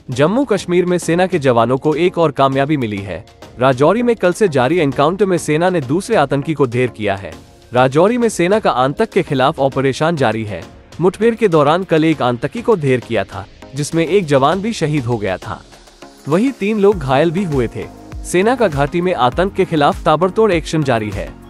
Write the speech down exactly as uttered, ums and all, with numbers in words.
जम्मू कश्मीर में सेना के जवानों को एक और कामयाबी मिली है। राजौरी में कल से जारी एनकाउंटर में सेना ने दूसरे आतंकी को ढेर किया है। राजौरी में सेना का आतंक के खिलाफ ऑपरेशन जारी है। मुठभेड़ के दौरान कल एक आतंकी को ढेर किया था, जिसमें एक जवान भी शहीद हो गया था। वहीं तीन लोग घायल भी हुए थे। सेना का घाटी में आतंक के खिलाफ ताबड़तोड़ एक्शन जारी है।